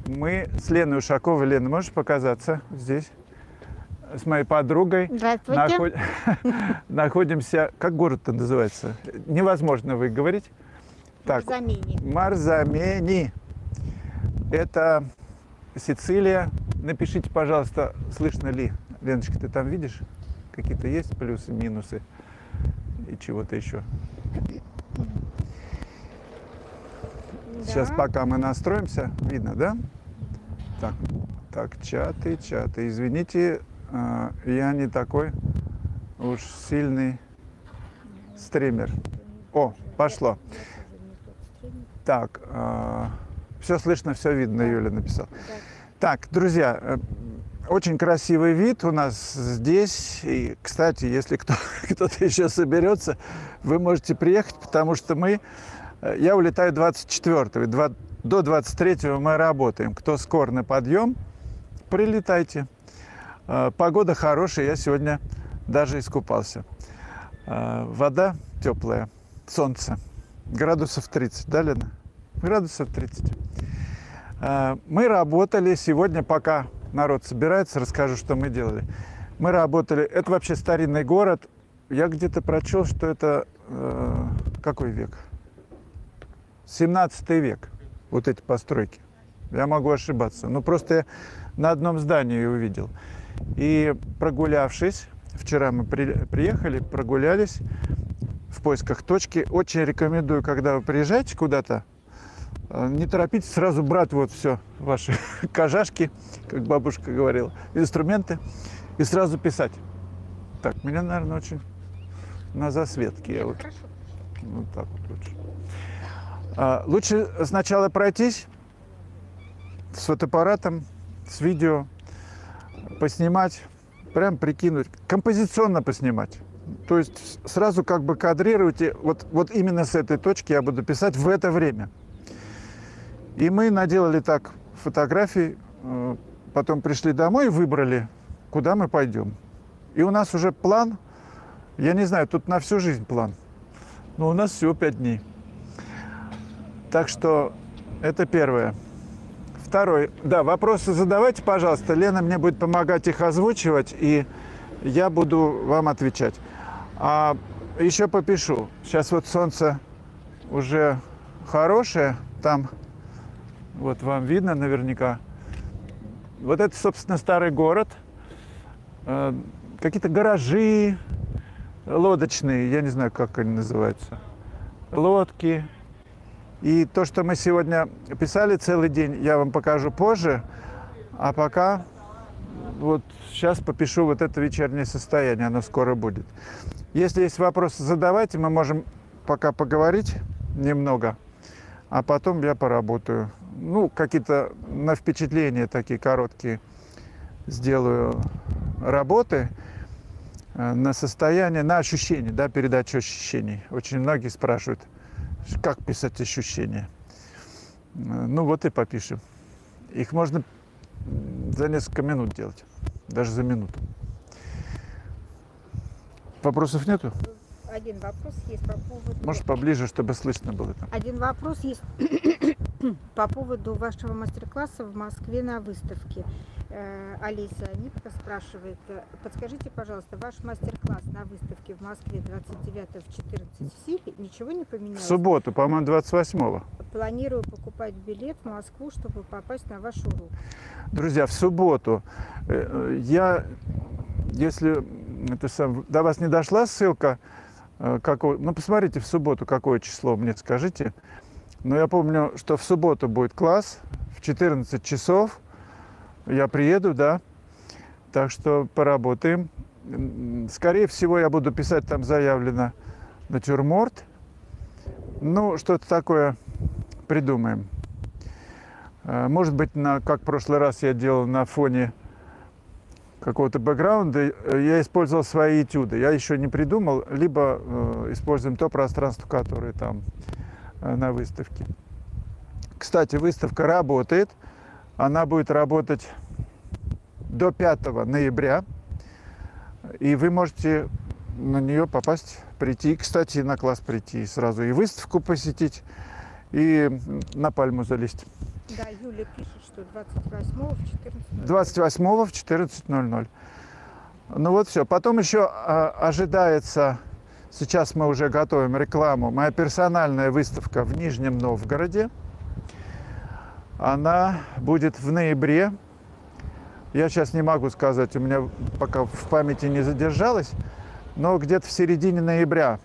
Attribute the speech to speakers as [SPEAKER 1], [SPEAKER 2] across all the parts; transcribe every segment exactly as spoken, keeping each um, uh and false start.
[SPEAKER 1] Мы с Леной Ушаковой. Лена, можешь показаться здесь? С моей подругой.
[SPEAKER 2] Здравствуйте.
[SPEAKER 1] Наход... Находимся... Как город-то называется? Невозможно выговорить. Так,
[SPEAKER 2] Марзамени.
[SPEAKER 1] Марзамени. Это Сицилия. Напишите, пожалуйста, слышно ли. Леночка, ты там видишь? Какие-то есть плюсы, минусы и чего-то еще?
[SPEAKER 2] Да.
[SPEAKER 1] Сейчас, пока мы настроимся, видно, да? Так, так, чаты, чаты. Извините, э, я не такой уж сильный стример. О, пошло. Так, э, все слышно, все видно, Юля написала. Так, друзья, э, очень красивый вид у нас здесь. И, кстати, если кто, кто-то еще соберется, вы можете приехать, потому что мы... Я улетаю двадцать четвёртого, до двадцать третьего мы работаем. Кто скоро на подъем, прилетайте. Погода хорошая, я сегодня даже искупался. Вода теплая, солнце, градусов тридцать, да, Лена? Градусов тридцать. Мы работали сегодня, пока народ собирается, расскажу, что мы делали. Мы работали, это вообще старинный город. Я где-то прочел, что это какой век? семнадцатый век, вот эти постройки. Я могу ошибаться. Но просто я на одном здании увидел. И прогулявшись, вчера мы при, приехали, прогулялись в поисках точки. Очень рекомендую, когда вы приезжаете куда-то, не торопитесь сразу брать вот все, ваши кожашки, как бабушка говорила, инструменты, и сразу писать. Так, меня, наверное, очень на засветке. Я вот, вот так вот лучше. Лучше сначала пройтись с фотоаппаратом, с видео, поснимать, прям прикинуть, композиционно поснимать. То есть сразу как бы кадрируйте, вот, вот именно с этой точки я буду писать в это время. И мы наделали так фотографий, потом пришли домой и выбрали, куда мы пойдем. И у нас уже план, я не знаю, тут на всю жизнь план, но у нас всего пять дней. Так что это первое. Второе. Да, вопросы задавайте, пожалуйста. Лена мне будет помогать их озвучивать, и я буду вам отвечать. А еще попишу. Сейчас вот солнце уже хорошее. Там, вот вам видно наверняка. Вот это, собственно, старый город. Какие-то гаражи лодочные. Я не знаю, как они называются. Лодки. И то, что мы сегодня писали целый день, я вам покажу позже. А пока вот сейчас попишу вот это вечернее состояние, оно скоро будет. Если есть вопросы, задавайте, мы можем пока поговорить немного, а потом я поработаю. Ну, какие-то на впечатления такие короткие сделаю работы на состояние, на ощущения, да, передачу ощущений. Очень многие спрашивают, как писать ощущения. Ну вот и попишем. Их можно за несколько минут делать, даже за минуту. Вопросов нету?
[SPEAKER 2] Один вопрос есть по поводу...
[SPEAKER 1] Может, поближе, чтобы слышно было там.
[SPEAKER 2] Один вопрос есть по поводу вашего мастер-класса в Москве на выставке. Алиса Нитка спрашивает, подскажите, пожалуйста, ваш мастер-класс на выставке в Москве двадцать девятого в четырнадцать в Сибе ничего не поменялось?
[SPEAKER 1] В субботу, по-моему, двадцать восьмого.
[SPEAKER 2] Планирую покупать билет в Москву, чтобы попасть на ваш урок.
[SPEAKER 1] Друзья, в субботу я, если это сам, до вас не дошла ссылка, какой, ну посмотрите в субботу, какое число, мне скажите. Но я помню, что в субботу будет класс в четырнадцать часов. Я приеду, да, так что поработаем. Скорее всего, я буду писать, там заявлено натюрморт. Ну, что-то такое придумаем. Может быть, на, как в прошлый раз я делал на фоне какого-то бэкграунда, я использовал свои этюды. Я еще не придумал, либо э, используем то пространство, которое там э, на выставке. Кстати, выставка работает. Она будет работать до пятого ноября, и вы можете на нее попасть, прийти, кстати, на класс прийти, сразу и выставку посетить, и на пальму залезть.
[SPEAKER 2] Да, Юля пишет, что двадцать восьмого в четырнадцать ноль ноль.
[SPEAKER 1] двадцать восьмого в четырнадцать ноль ноль. Ну вот все. Потом еще а, ожидается, сейчас мы уже готовим рекламу, моя персональная выставка в Нижнем Новгороде. Она будет в ноябре. Я сейчас не могу сказать, у меня пока в памяти не задержалось, но где-то в середине ноября,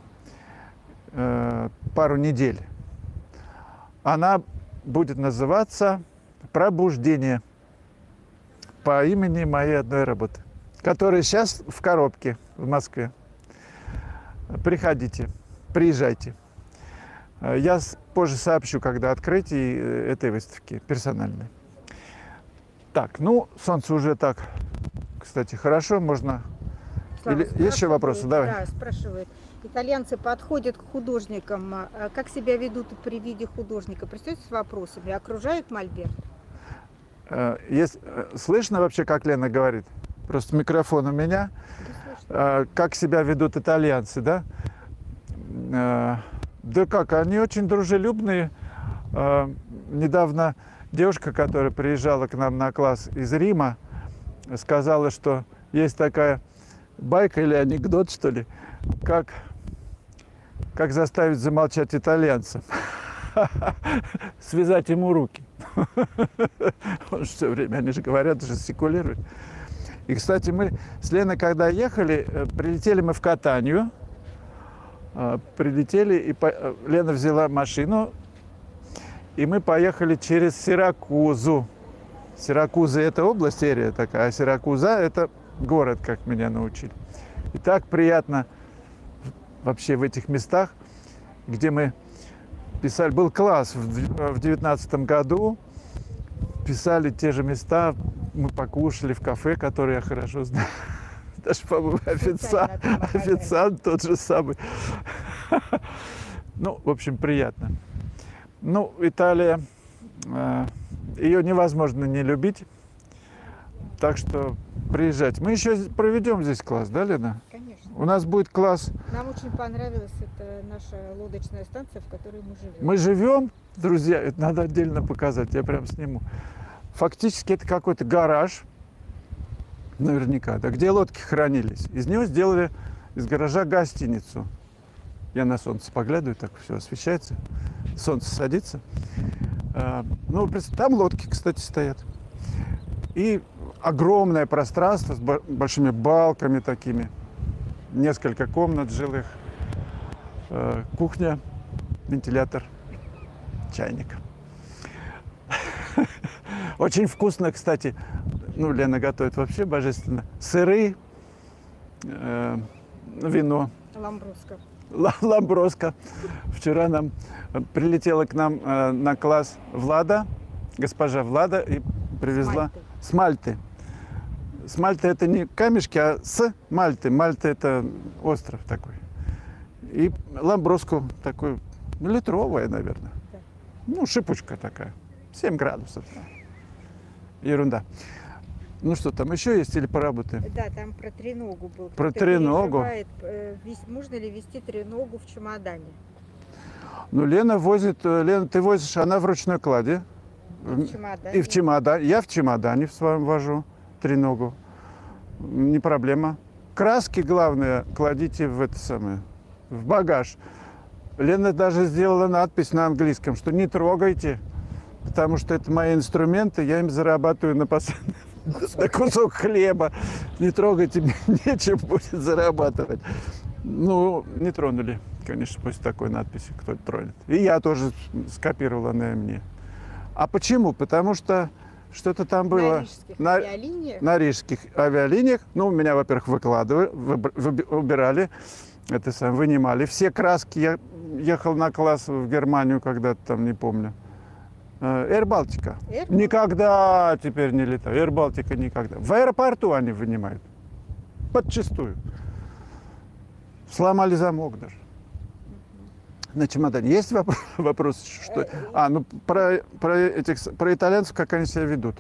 [SPEAKER 1] э, пару недель, она будет называться «Пробуждение» по имени моей одной работы, которая сейчас в коробке в Москве. Приходите, приезжайте. Я позже сообщу, когда открытие этой выставки персональной. Так, ну, солнце уже так, кстати, хорошо, можно...
[SPEAKER 2] Слава,
[SPEAKER 1] Или есть еще вопросы? Давай.
[SPEAKER 2] Да, спрашивает. Итальянцы подходят к художникам. а Как себя ведут при виде художника? Пристают с вопросами, окружают мольберт?
[SPEAKER 1] Есть, слышно вообще, как Лена говорит? Просто микрофон у меня. Да, как себя ведут итальянцы, да? Да как, они очень дружелюбные. Недавно девушка, которая приезжала к нам на класс из Рима, сказала, что есть такая байка или анекдот, что ли, как, как заставить замолчать итальянца. Связать ему руки. Он все время, они же говорят, жестикулируют. И, кстати, мы с Леной, когда ехали, прилетели мы в Катанию, прилетели, и по... Лена взяла машину, и мы поехали через Сиракузу. Сиракуза – это область, серия такая, а Сиракуза – это город, как меня научили. И так приятно вообще в этих местах, где мы писали. Был класс в девятнадцатом году, писали те же места, мы покушали в кафе, которое я хорошо знаю. Даже, по-моему, официант, официант тот же самый. Ну, в общем, приятно. Ну, Италия, ее невозможно не любить, так что приезжать. Мы еще проведем здесь класс, да, Лена?
[SPEAKER 2] Конечно.
[SPEAKER 1] У нас будет класс.
[SPEAKER 2] Нам очень понравилась эта наша лодочная станция, в которой мы живем.
[SPEAKER 1] Мы живем, друзья, это надо отдельно показать, я прям сниму. Фактически это какой-то гараж, наверняка, да, где лодки хранились. Из него сделали, из гаража, гостиницу. Я на солнце поглядываю, так все освещается, солнце садится. А, ну, там лодки, кстати, стоят. И огромное пространство с большими балками такими, несколько комнат жилых, а, кухня, вентилятор, чайник. Очень вкусно, кстати, ну, Лена готовит вообще божественно. Сыры, э, вино.
[SPEAKER 2] Ламбруско.
[SPEAKER 1] Ламброско. Вчера нам прилетела к нам э, на класс Влада, госпожа Влада, и привезла с Мальты. С Мальты это не камешки, а с Мальты. Мальта это остров такой. И ламброску такую, ну, литровая, наверное. Да. Ну, шипучка такая. семь градусов. Ерунда. Ну что, там еще есть или поработаем?
[SPEAKER 2] Да, там про треногу был.
[SPEAKER 1] Про треногу?
[SPEAKER 2] Э, можно ли вести треногу в чемодане?
[SPEAKER 1] Ну, Лена возит, Лена, ты возишь, она в ручной кладе.
[SPEAKER 2] В чемодане.
[SPEAKER 1] И в чемодане. Я в чемодане в своем вожу треногу. Не проблема. Краски, главное, кладите в это самое, в багаж. Лена даже сделала надпись на английском, что не трогайте, потому что это мои инструменты, я им зарабатываю на, пос... на кусок хлеба. Не трогайте, нечем будет зарабатывать. Ну, не тронули, конечно, после такой надписи, кто тронет. И я тоже скопировала на мне. А почему? Потому что что-то там было...
[SPEAKER 2] На рижских на... авиалиниях?
[SPEAKER 1] На рижских авиалиниях. Ну, у меня, во-первых, выкладывали, убирали, это сам, вынимали. Все краски. Я ехал на класс в Германию когда-то там, не помню. Air Baltica. Air Baltica. Никогда теперь не летаю. Air Baltica никогда. В аэропорту они вынимают. Подчистую. Сломали замок даже. На чемодане. Есть вопрос? вопрос что... А, ну про, про, этих, про итальянцев, как они себя ведут.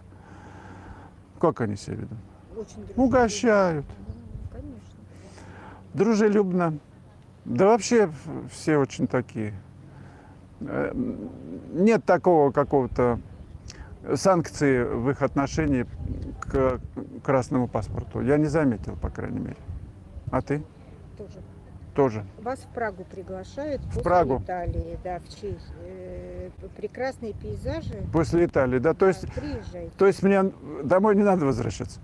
[SPEAKER 1] Как они себя ведут?
[SPEAKER 2] Очень
[SPEAKER 1] угощают.
[SPEAKER 2] Ну, конечно.
[SPEAKER 1] Дружелюбно. Да вообще все очень такие. Нет такого какого-то санкции в их отношении к красному паспорту. Я не заметил, по крайней мере. А ты?
[SPEAKER 2] Тоже.
[SPEAKER 1] Тоже.
[SPEAKER 2] Вас в Прагу приглашают
[SPEAKER 1] В
[SPEAKER 2] после
[SPEAKER 1] Прагу.
[SPEAKER 2] Италии, да, в Чехии. Э, прекрасные пейзажи.
[SPEAKER 1] После Италии, да. То
[SPEAKER 2] Да,
[SPEAKER 1] есть,
[SPEAKER 2] приезжайте.
[SPEAKER 1] то есть мне домой не надо возвращаться.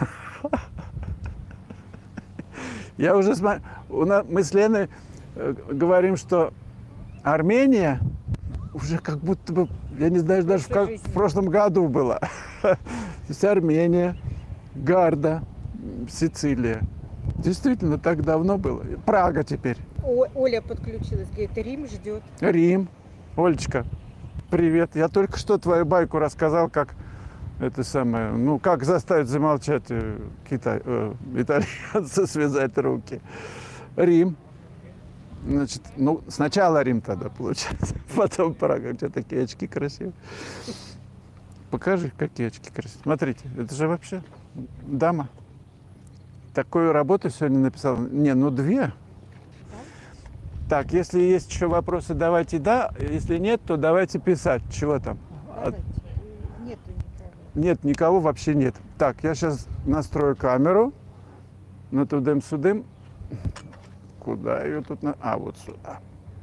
[SPEAKER 1] Я уже смотрю, мы с Леной говорим, что Армения уже как будто бы, я не знаю, даже в, как, в прошлом году была. То есть Армения, Гарда, Сицилия. Действительно, так давно было. Прага теперь.
[SPEAKER 2] О, Оля подключилась, говорит, Рим ждет.
[SPEAKER 1] Рим. Олечка, привет. Я только что твою байку рассказал, как это самое, ну, как заставить замолчать э, Китай, э, итальянца, связать руки. Рим. Значит, ну, сначала Рим тогда получается, потом Прага. У тебя такие очки красивые. Покажи, какие очки красивые. Смотрите, это же вообще дама. Такую работу сегодня написал. Не, ну две. Так, если есть еще вопросы, давайте да. Если нет, то давайте писать. Чего там?
[SPEAKER 2] Давайте. Нету никого.
[SPEAKER 1] Нет, никого вообще нет. Так, я сейчас настрою камеру. На тудым-судым. Куда ее тут? На... А, вот сюда.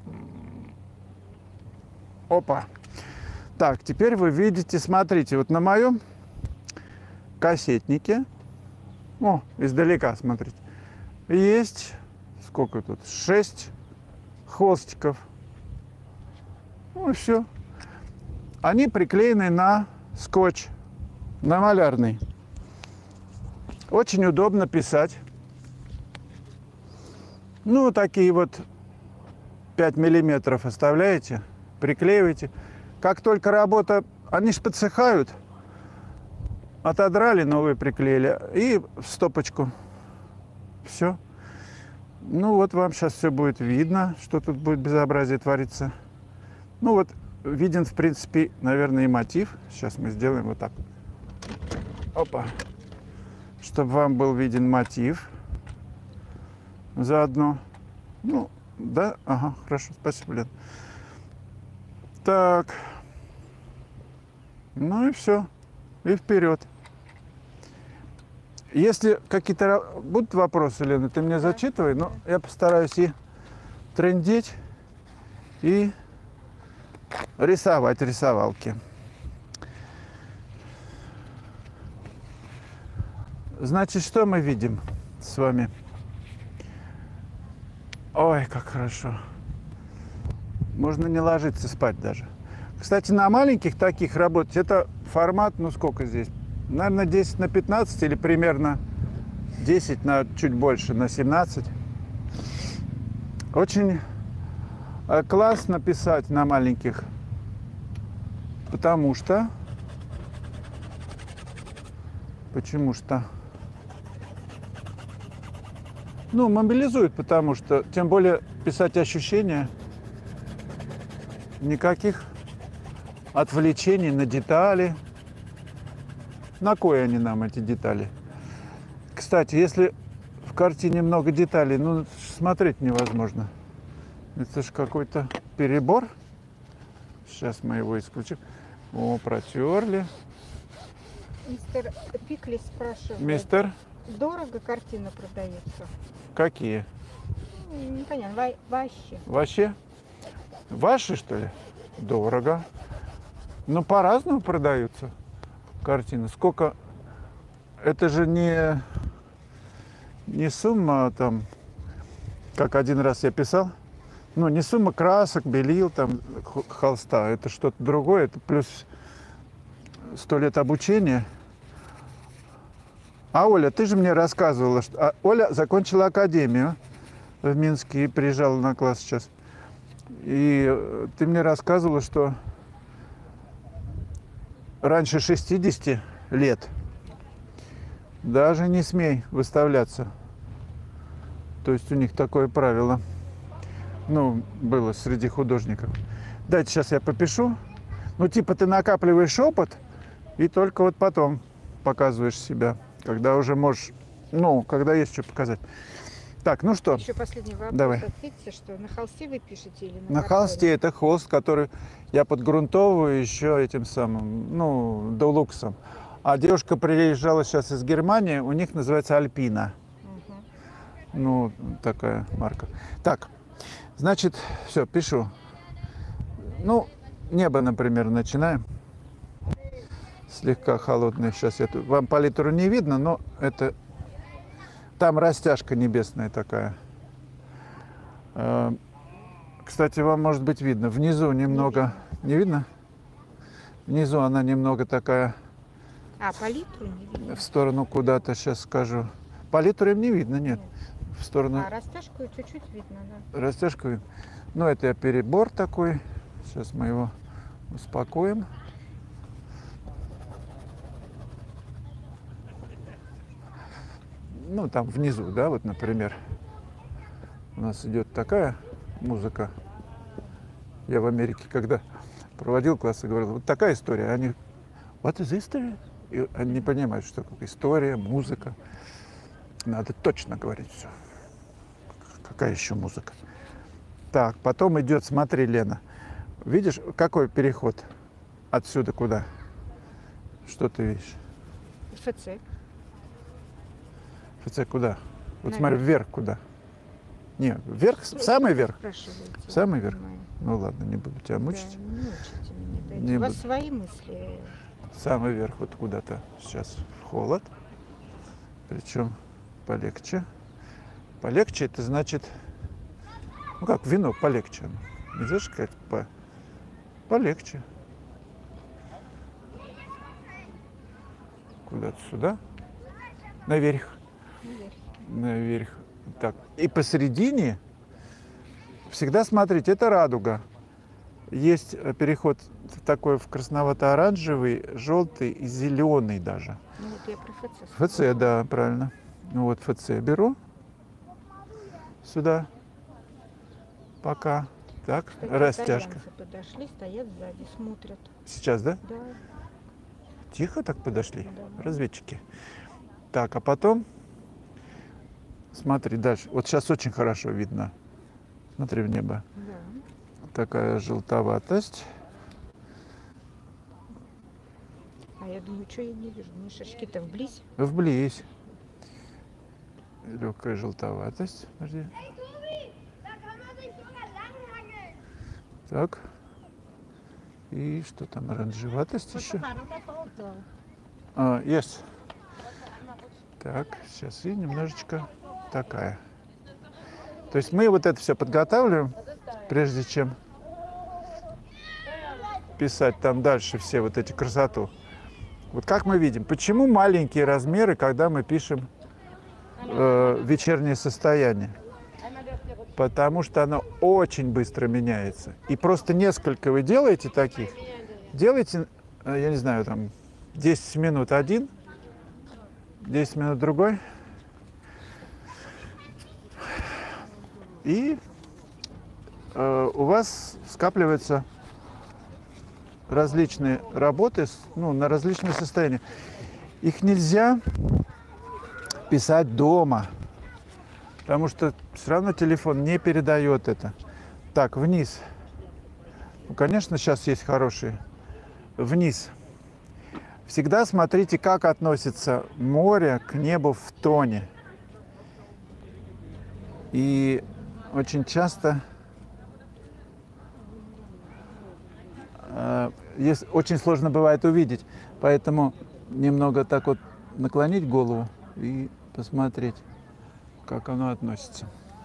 [SPEAKER 1] Опа. Так, теперь вы видите, смотрите, вот на моем кассетнике. О, издалека смотрите. Есть, сколько тут? Шесть хвостиков. Ну и все. Они приклеены на скотч, на малярный. Очень удобно писать. Ну, такие вот пять миллиметров оставляете, приклеиваете. Как только работа, они ж подсыхают, отодрали, новые приклеили и в стопочку. Все. Ну вот вам сейчас все будет видно, что тут будет безобразие твориться. Ну вот виден, в принципе, наверное, и мотив. Сейчас мы сделаем вот так. Опа. Чтобы вам был виден мотив. Заодно. Ну, да, ага, хорошо, спасибо, Лен. Так. Ну и все. И вперед. Если какие-то будут вопросы, Лена, ты мне зачитывай, но я постараюсь и трындеть, и рисовать рисовалки. Значит, что мы видим с вами? Ой, как хорошо. Можно не ложиться спать даже. Кстати, на маленьких таких работать, это формат, ну сколько здесь? Наверное, десять на пятнадцать или примерно десять на чуть больше, на семнадцать. Очень классно писать на маленьких, потому что... Почему что? Ну, мобилизует, потому что, тем более, писать ощущения, никаких отвлечений на детали. На кое они нам, эти детали? Кстати, если в картине много деталей, ну, смотреть невозможно. Это же какой-то перебор. Сейчас мы его исключим. О, протерли.
[SPEAKER 2] Мистер Пикли спрашивает.
[SPEAKER 1] Мистер?
[SPEAKER 2] Дорого картина продается?
[SPEAKER 1] Какие?
[SPEAKER 2] Непонятно. Ва- Вообще.
[SPEAKER 1] Вообще? Ваши, что ли? Дорого. Ну, по-разному продаются картины. Сколько? Это же не, не сумма там, как один раз я писал. Ну, не сумма красок, белил, там, холста. Это что-то другое. Это плюс сто лет обучения. А Оля, ты же мне рассказывала, что... А, Оля закончила академию в Минске и приезжала на класс сейчас. И ты мне рассказывала, что раньше шестидесяти лет даже не смей выставляться. То есть у них такое правило. Ну, было среди художников. Дайте сейчас я попишу. Ну, типа ты накапливаешь опыт и только вот потом показываешь себя. Когда уже можешь, ну, когда есть что показать. Так, ну что?
[SPEAKER 2] Еще последний вопрос.
[SPEAKER 1] Давай.
[SPEAKER 2] Ответьте, что на холсте вы пишете или на
[SPEAKER 1] На
[SPEAKER 2] картоне?
[SPEAKER 1] холсте это холст, который я подгрунтовываю еще этим самым, ну, доулуксом. А девушка приезжала сейчас из Германии, у них называется Альпина.
[SPEAKER 2] Угу.
[SPEAKER 1] Ну, такая марка. Так, значит, все, пишу. Ну, небо, например, начинаем. Слегка холодное. Сейчас я тут... Вам палитру не видно, но это... Там растяжка небесная такая. Кстати, вам может быть видно. Внизу немного... Не видно? Внизу она немного такая...
[SPEAKER 2] А, палитру не видно?
[SPEAKER 1] В сторону куда-то, сейчас скажу. Палитру им не видно, нет. В сторону...
[SPEAKER 2] А растяжку чуть-чуть видно, да?
[SPEAKER 1] Растяжку видно. Ну, это я перебор такой. Сейчас мы его успокоим. Ну, там внизу, да, вот, например, у нас идет такая музыка. Я в Америке, когда проводил классы, говорил, вот такая история. Они, what is history? И они не понимают, что такое история, музыка. Надо точно говорить все. Какая еще музыка? Так, потом идет, смотри, Лена. Видишь, какой переход? Отсюда куда? Что ты видишь?
[SPEAKER 2] ФЦ.
[SPEAKER 1] ФЦ куда? Вот
[SPEAKER 2] Наверх.
[SPEAKER 1] смотри, вверх куда? Не, вверх, в самый верх?
[SPEAKER 2] Спрашиваете.
[SPEAKER 1] В самый верх?
[SPEAKER 2] Понимаю.
[SPEAKER 1] Ну ладно, не буду тебя мучить.
[SPEAKER 2] Да, не мучите меня. Дайте.
[SPEAKER 1] Не
[SPEAKER 2] У вас
[SPEAKER 1] буду.
[SPEAKER 2] свои мысли.
[SPEAKER 1] Самый верх вот куда-то сейчас в холод. Причем полегче. Полегче это значит, ну как вино полегче. Нельзя сказать по... полегче. Куда-то сюда. Наверх.
[SPEAKER 2] Наверх.
[SPEAKER 1] Наверх. Так. И посередине всегда смотрите, это радуга. Есть переход такой в красновато-оранжевый, желтый и зеленый даже.
[SPEAKER 2] Ну вот я про ФЦ.
[SPEAKER 1] ФЦ, да, правильно. Ну вот ФЦ беру сюда. Пока. Так,
[SPEAKER 2] Кстати,
[SPEAKER 1] растяжка.
[SPEAKER 2] итальянцы подошли, стоят сзади, смотрят.
[SPEAKER 1] Сейчас, да?
[SPEAKER 2] Да.
[SPEAKER 1] Тихо так подошли,
[SPEAKER 2] Да.
[SPEAKER 1] разведчики. Так, а потом, смотри дальше. Вот сейчас очень хорошо видно. Смотри в небо.
[SPEAKER 2] Да.
[SPEAKER 1] Такая желтоватость.
[SPEAKER 2] А я думаю, что я не вижу. Мы шашки-то вблизь.
[SPEAKER 1] Вблизь. Легкая желтоватость. Подожди. Так. И что там, оранжеватость еще? А, есть. Так, сейчас и немножечко такая. То есть мы вот это все подготавливаем, прежде чем писать там дальше все вот эти красоту. Вот как мы видим, почему маленькие размеры, когда мы пишем э, вечернее состояние? Потому что оно очень быстро меняется. И просто несколько вы делаете таких, делайте, э, я не знаю, там десять минут один, десять минут другой. И э, у вас скапливаются различные работы, ну, на различные состояния. Их нельзя писать дома, потому что все равно телефон не передает это. Так, вниз. Ну, конечно, сейчас есть хорошие. Вниз. Всегда смотрите, как относится море к небу в тоне. И очень часто э, есть, очень сложно бывает увидеть, поэтому немного так вот наклонить голову и посмотреть, как оно относится.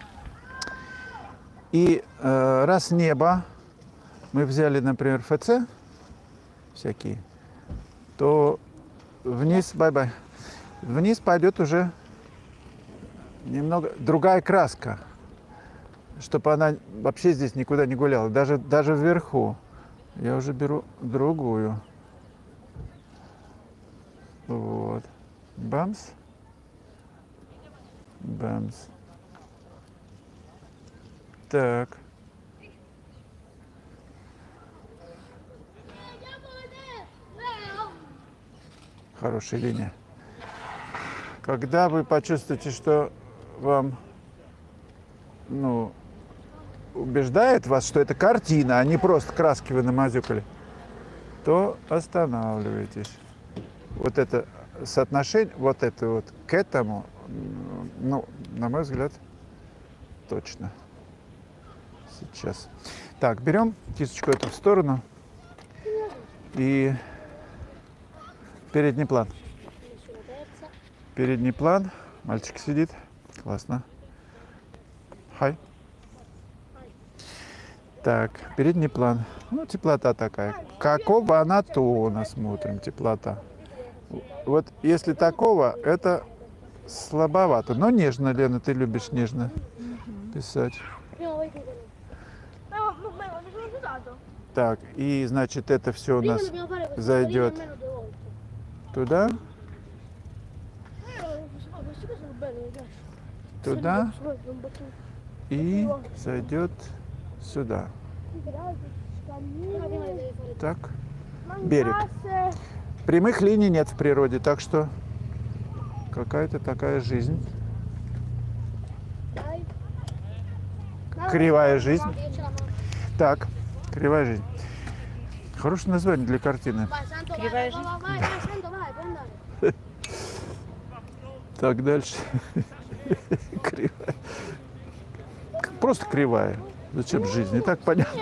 [SPEAKER 1] И э, раз небо мы взяли, например, ФЦ всякие, то вниз, бай-бай, вниз пойдет уже немного другая краска, чтобы она вообще здесь никуда не гуляла, даже, даже вверху. Я уже беру другую. Вот. Бамс. Бамс. Так. Хорошая линия. Когда вы почувствуете, что вам ну, убеждает вас, что это картина, а не просто краски вы намазюкали, то останавливайтесь. Вот это соотношение, вот это вот к этому, ну, на мой взгляд, точно. Сейчас. Так, берем кисточку эту в сторону и передний план. Передний план. Мальчик сидит. Классно. Хай. Так, передний план. Ну, теплота такая. Какого она тона смотрим, теплота. Вот если такого, это слабовато. Но нежно, Лена, ты любишь нежно писать. Так, и значит, это все у нас зайдет туда, туда и зайдет сюда. Так, берег. Прямых линий нет в природе, так что какая-то такая жизнь. Кривая жизнь. Так, кривая жизнь. Хорошее название для картины.
[SPEAKER 2] Кривая жизнь.
[SPEAKER 1] Так, дальше. Кривая. Просто кривая. Зачем жизнь? И так понятно.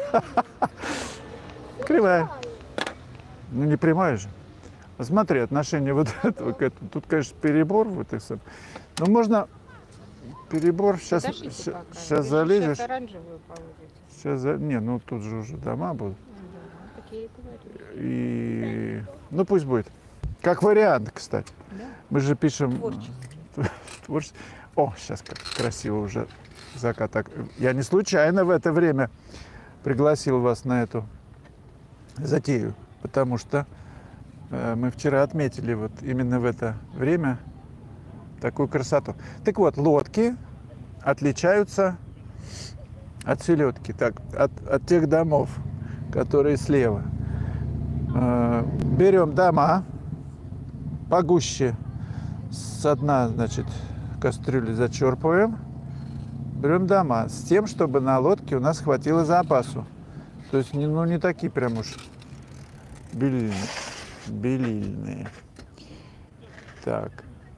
[SPEAKER 1] Кривая. Ну, не прямая же. Смотри, отношение вот этого к этому. Тут, конечно, перебор в этих самых. Но можно перебор. Сейчас, сейчас, сейчас залезешь. Сейчас за... Не, ну тут же уже дома будут.
[SPEAKER 2] Да, такие
[SPEAKER 1] и... Ну, пусть будет. Как вариант, кстати.
[SPEAKER 2] Да?
[SPEAKER 1] Мы же пишем...
[SPEAKER 2] Творчество.
[SPEAKER 1] Творчество. О, сейчас как красиво уже закат. Так, я не случайно в это время пригласил вас на эту затею, потому что э, мы вчера отметили вот именно в это время такую красоту. Так вот, лодки отличаются от селедки, так, от, от тех домов, которые слева. Э, берем дома погуще, с дна, значит, кастрюли зачерпываем. Берем дома с тем, чтобы на лодке у нас хватило запасу. То есть, ну, не такие прям уж белильные. белильные. Так.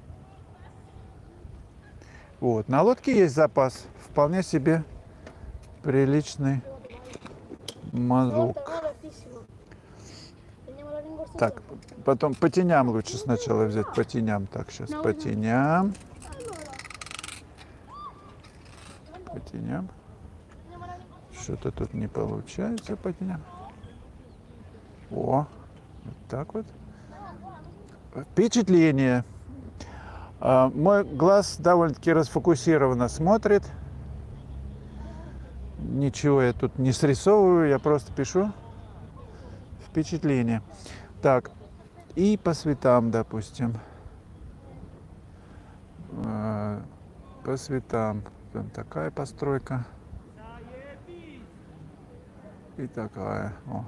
[SPEAKER 1] Вот. На лодке есть запас. Вполне себе приличный мазок. Так, потом по теням лучше сначала взять. По теням. Так, сейчас по теням. По теням. Что-то тут не получается по теням. О, вот так вот. Впечатление. А, мой глаз довольно-таки расфокусированно смотрит. Ничего я тут не срисовываю, я просто пишу впечатление. Так, и по цветам, допустим. А, по цветам. Там такая постройка. И такая. О.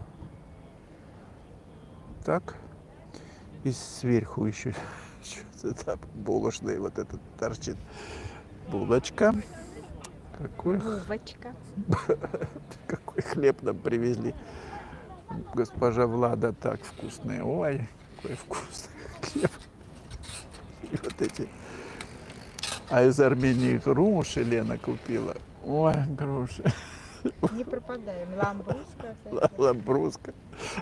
[SPEAKER 1] Так. И сверху еще что-то там булочный вот этот торчит. Булочка. Какой,
[SPEAKER 2] Булочка.
[SPEAKER 1] какой хлеб нам привезли. Госпожа Влада, так вкусный. Ой, какой вкусный хлеб. И вот эти. А из Армении груши Лена купила. Ой, груши.
[SPEAKER 2] Не пропадаем. Ламбруска.
[SPEAKER 1] Ламбруска.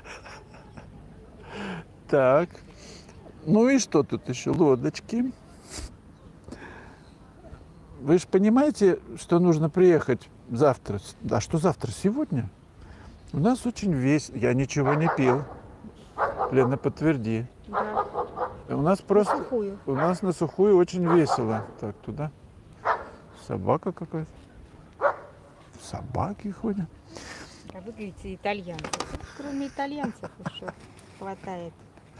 [SPEAKER 1] Так. Ну и что тут еще? Лодочки. Вы же понимаете, что нужно приехать завтра. А что завтра? Сегодня? У нас очень весело. Я ничего не пил. Лена, подтверди.
[SPEAKER 2] Да.
[SPEAKER 1] У нас просто...
[SPEAKER 2] На сухую.
[SPEAKER 1] У нас на сухую очень весело. Так, туда. Собака какая-то. Собаки ходят.
[SPEAKER 2] А вы говорите, итальянцы. Кроме итальянцев еще хватает.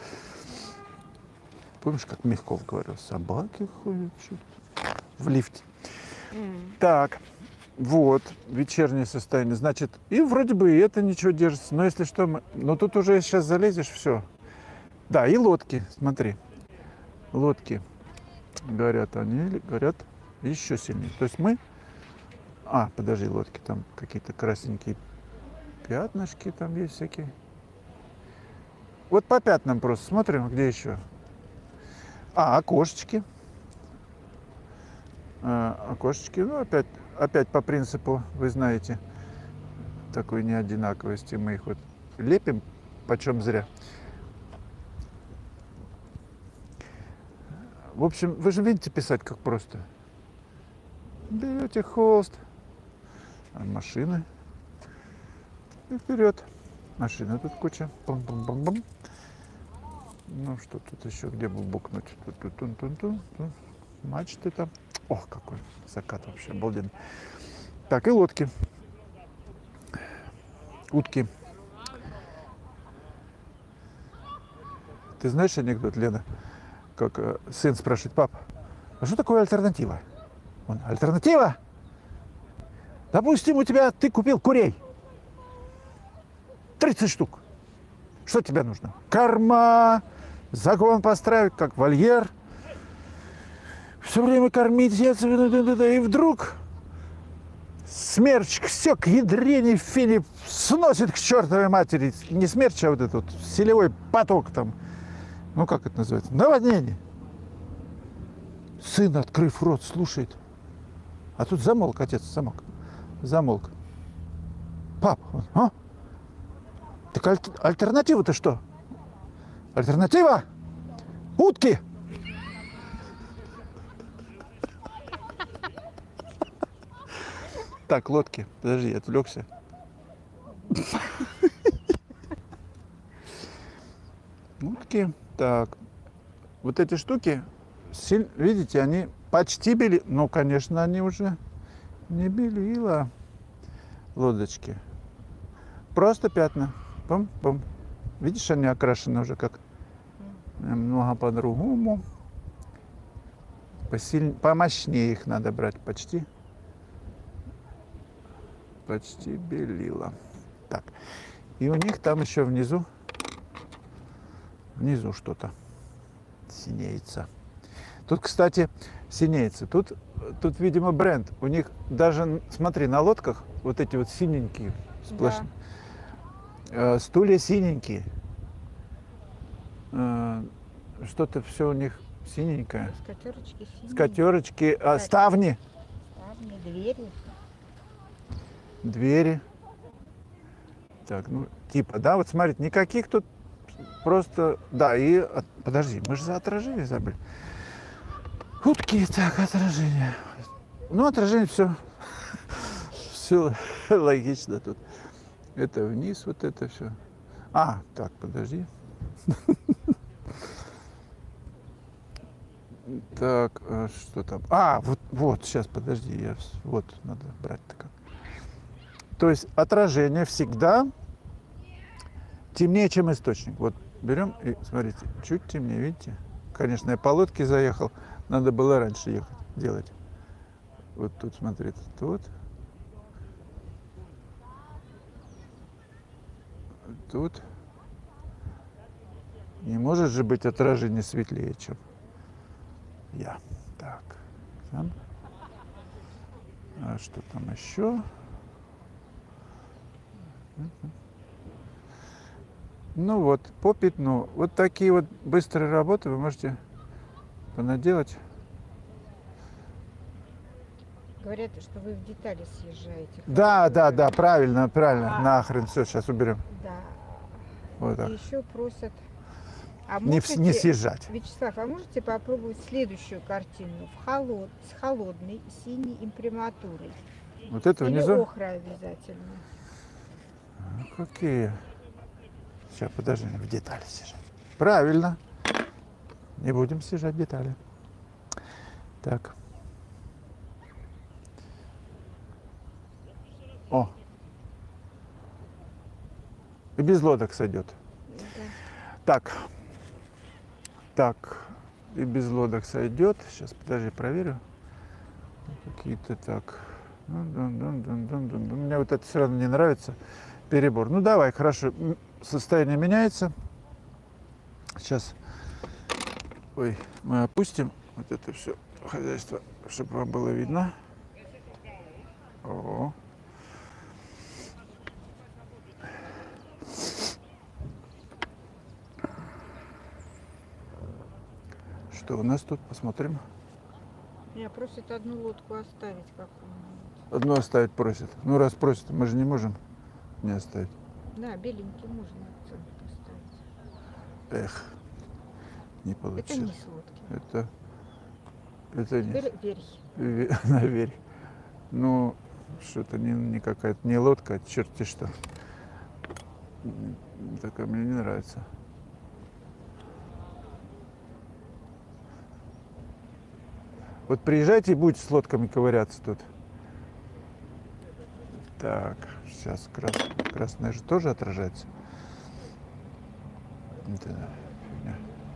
[SPEAKER 1] Помнишь, как Мягков говорил? Собаки ходят. В лифте.
[SPEAKER 2] Mm.
[SPEAKER 1] Так, вот, вечернее состояние. Значит, и вроде бы и это ничего держится. Но если что, мы... Но тут уже сейчас залезешь, все. Да, и лодки, смотри. Лодки горят, они горят еще сильнее. То есть мы А, подожди, лодки, там какие-то красненькие пятнышки там есть всякие. Вот по пятнам просто смотрим, где еще. А, окошечки. А, окошечки, ну, опять, опять по принципу, вы знаете, такой неодинаковости. Мы их вот лепим, почем зря. В общем, вы же видите писать, как просто. Берете холст, а машины, и вперед. Машины тут куча. Бум-бум-бум-бум. Ну, что тут еще, где бы букнуть? Тут-тут-тун-тун-тун. Мачты там. Ох, какой закат вообще, обалденный. Так, и лодки. Утки. Ты знаешь анекдот, Лена? Как э, сын спрашивает: пап, а что такое альтернатива? Он: альтернатива? Допустим, у тебя, ты купил курей. тридцать штук. Что тебе нужно? Корма, загон построить, как вольер. Все время кормить, и вдруг смерч все к ядрене фини сносит к чертовой матери. Не смерч, а вот этот вот селевой поток там. Ну, как это называется? Наводнение. Сын, открыв рот, слушает. А тут замолк, отец, замолк. Замолк. Пап, а? Так аль- альтернатива-то что? Альтернатива? Утки! Так, лодки. Подожди, я отвлекся. Утки. Так. Вот эти штуки, видите, они почти бели. Ну, конечно, они уже не белила лодочки. Просто пятна. Пум-пум. Видишь, они окрашены уже как немного по-другому. Посильнее, помощнее их надо брать почти. Почти белила. Так. И у них там еще внизу, внизу что-то синеется. Тут, кстати, синеется. Тут, тут, видимо, бренд. У них даже, смотри, на лодках вот эти вот синенькие сплошные. Да. Э, стулья синенькие. Э, что-то все у них синенькое.
[SPEAKER 2] Скатерочки синие.
[SPEAKER 1] Скатерочки. А, ставни.
[SPEAKER 2] Ставни, двери.
[SPEAKER 1] Двери. Так, ну, типа, да, вот смотрите, никаких тут просто... Да, и... Подожди, мы же за отражение забыли. Утки, так, отражение. Ну, отражение все... Все логично тут. Это вниз, вот это все. А, так, подожди. Так, что там? А, вот, вот, сейчас, подожди, я... Вот, надо брать-то как. То есть отражение всегда темнее, чем источник. Вот берем и, смотрите, чуть темнее, видите? Конечно, я по лодке заехал, надо было раньше ехать, делать. Вот тут, смотрите, тут. Тут. Не может же быть отражение светлее, чем я. Так. Там. А что там еще? Ну вот, по пятну. Вот такие вот быстрые работы вы можете понаделать.
[SPEAKER 2] Говорят, что вы в детали съезжаете.
[SPEAKER 1] Да, да, да, правильно, правильно. А, нахрен, все, сейчас уберем.
[SPEAKER 2] Да.
[SPEAKER 1] Вот так.
[SPEAKER 2] И еще просят... А
[SPEAKER 1] не,
[SPEAKER 2] можете,
[SPEAKER 1] не съезжать.
[SPEAKER 2] Вячеслав, а можете попробовать следующую картину в холод, с холодной синей имприматурой?
[SPEAKER 1] Вот это
[SPEAKER 2] или
[SPEAKER 1] внизу?
[SPEAKER 2] охра обязательно.
[SPEAKER 1] Ну, какие? Сейчас, подожди, в детали съезжать. Правильно. Не будем съезжать в детали. Так. О. И без лодок сойдет. Да. Так. Так. И без лодок сойдет. Сейчас, подожди, проверю. Какие-то так. У меня вот это все равно не нравится. Перебор. Ну давай, хорошо. Состояние меняется. Сейчас. Ой, мы опустим вот это все хозяйство, чтобы вам было видно. О. Что у нас тут? Посмотрим.
[SPEAKER 2] Меня просят одну лодку оставить какую-нибудь.
[SPEAKER 1] Одну оставить просит. Ну, раз просит, мы же не можем не оставить.
[SPEAKER 2] Да, беленький можно акцент поставить.
[SPEAKER 1] Эх, не получилось.
[SPEAKER 2] Это низ лодки.
[SPEAKER 1] Это, это не
[SPEAKER 2] Теперь верхи.
[SPEAKER 1] ве- наверх. Ну, что-то не, не какая-то не лодка, а черти что. М, Такая мне не нравится. Вот приезжайте и будете с лодками ковыряться тут. Так, сейчас крас... красная же тоже отражается. Да, фигня.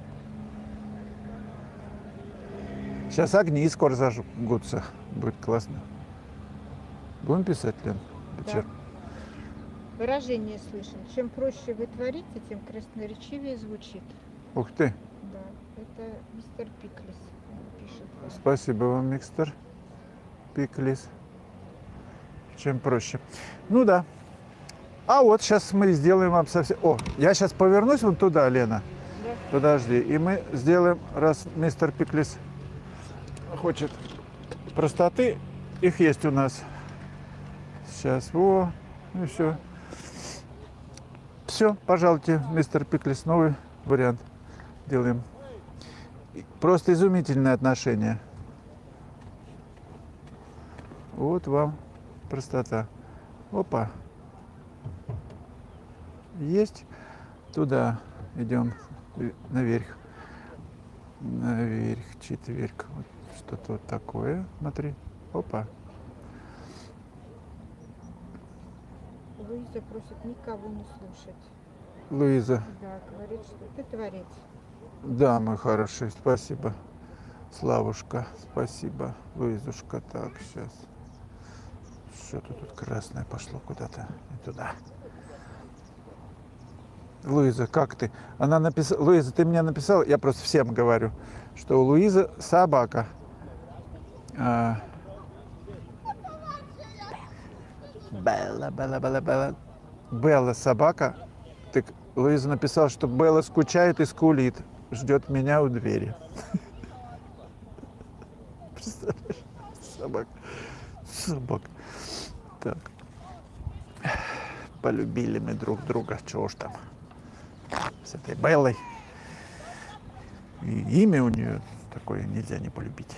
[SPEAKER 1] Сейчас огни скоро зажгутся. Будет классно. Будем писать, Лен? Вечер.
[SPEAKER 2] Выражение слышно. Чем проще вы творите, тем красноречивее звучит.
[SPEAKER 1] Ух ты.
[SPEAKER 2] Да, это мистер Пиклис пишет.
[SPEAKER 1] Спасибо вам, мистер Пиклис. Чем проще. Ну да. А вот сейчас мы сделаем вам совсем... О, я сейчас повернусь вон туда, Лена.
[SPEAKER 2] Да.
[SPEAKER 1] Подожди. И мы сделаем, раз мистер Пиклис хочет простоты, их есть у нас. Сейчас, во, и все. Все, пожалуйте, мистер Пиклис, новый вариант делаем. Просто изумительное отношение. Вот вам простота. Опа. Есть. Туда идем наверх. Наверх, четверг. Вот что-то вот такое. Смотри. Опа.
[SPEAKER 2] Луиза просит никого не слушать.
[SPEAKER 1] Луиза.
[SPEAKER 2] Да, говорит, что ты творец.
[SPEAKER 1] Да, мой хороший, спасибо. Славушка, спасибо. Луизушка, так, сейчас. Что-то тут красное пошло куда-то, не туда. Луиза, как ты? Она написала... Луиза, ты мне написала? Я просто всем говорю, что у Луизы собака. А... Белла, Белла, Белла, Белла. Белла собака. Так Луиза написала, что Белла скучает и скулит. Ждет меня у двери. Представляешь? Собак. Собак. Так. Полюбили мы друг друга. Чего ж там. С этой Беллой. И имя у нее такое нельзя не полюбить.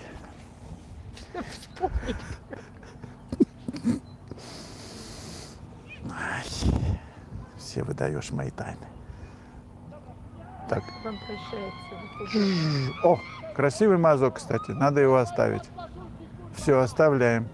[SPEAKER 1] Ай, все выдаешь мои тайны. Так.
[SPEAKER 2] Вам прощается.
[SPEAKER 1] О, красивый мазок, кстати. Надо его оставить. Все, оставляем.